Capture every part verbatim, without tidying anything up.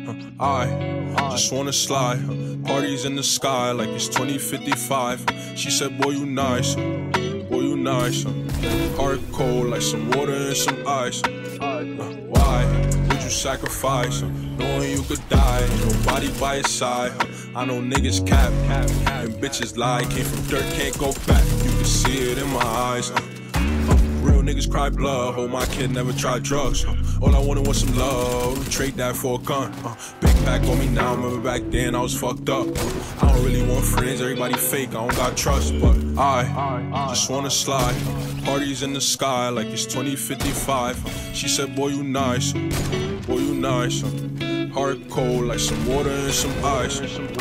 I just wanna slide. Parties in the sky like it's twenty fifty-five. She said, boy, you nice. Boy, you nice. Heart cold like some water and some ice. Why would you sacrifice? Knowing you could die, ain't nobody by your side. I know niggas cap, and bitches lie. Came from dirt, can't go back. You can see it in my eyes. Real niggas cry blood. Hope my kid never tried drugs. All I wanted was some love. Trade that for a gun. Big back on me now. Remember back then I was fucked up. I don't really want friends. Everybody fake. I don't got trust. But I just wanna slide. Parties in the sky like it's twenty fifty-five. She said, boy, you nice. Boy, you nice. Heart cold like some water and some ice.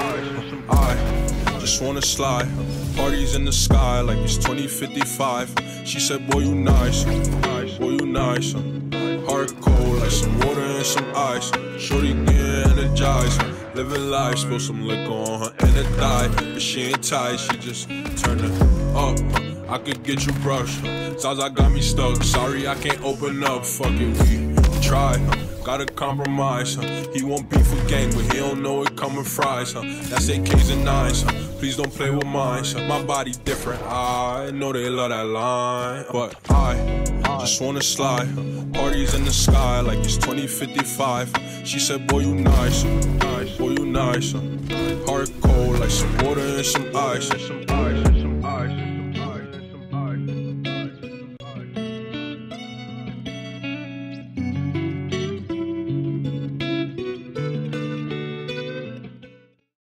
I just wanna slide. Parties in the sky like it's twenty fifty-five. She said, boy, you nice. Boy, you nice. Heart cold like some water and some ice. Shorty get energized. Living life, spill some liquor on her and it died. But she ain't tight, she just turned it up. I could get you brushed. Zaza got me stuck. Sorry, I can't open up. Fuck it, we try. Gotta compromise. He won't beef with gang, but he don't know it coming fries. That's A Ks and nines. Please don't play with mine. My body different. I know they love that line, but I just wanna slide. Parties in the sky like it's twenty fifty-five. She said, boy, you nice. Boy, you nice. Heart cold like some water and some ice.